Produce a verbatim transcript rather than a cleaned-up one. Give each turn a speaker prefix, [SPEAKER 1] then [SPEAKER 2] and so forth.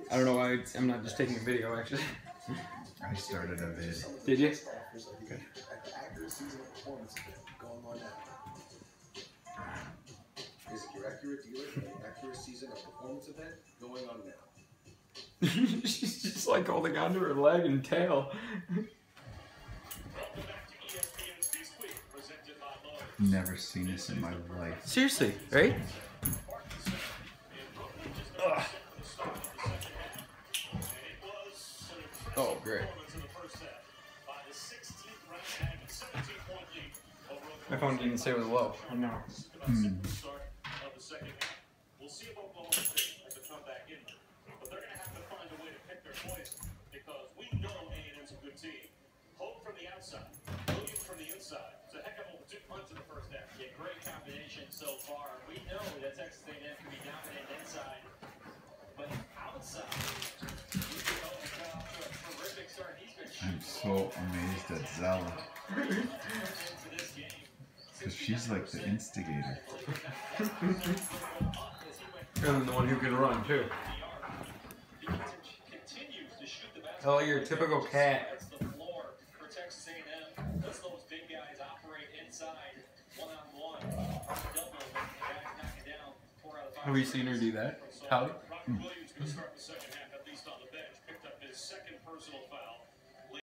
[SPEAKER 1] I don't know why I'm not just taking a video, actually.
[SPEAKER 2] I started a vid.
[SPEAKER 1] Did you?
[SPEAKER 2] Good.
[SPEAKER 3] Visit your accurate dealer for an accurate season of performance event going on now.
[SPEAKER 1] She's just like holding onto her leg and tail.
[SPEAKER 2] Never seen this in my life.
[SPEAKER 1] Seriously, right? Ugh. Oh, great. My phone didn't say it was low. I know.
[SPEAKER 2] Hmm.
[SPEAKER 4] Hope from the outside, Williams from the inside. It's a heck of a two punch in the first half. Yeah, great combination so far. We know that Texas A and M can be dominant inside, but outside, he's been off to a terrific start. He's been
[SPEAKER 2] I'm so amazed at Zella. Because she's like the instigator.
[SPEAKER 1] And then the one who can run, too. Oh, you're a typical cat. Have we seen her do that? Holly?
[SPEAKER 2] Mm.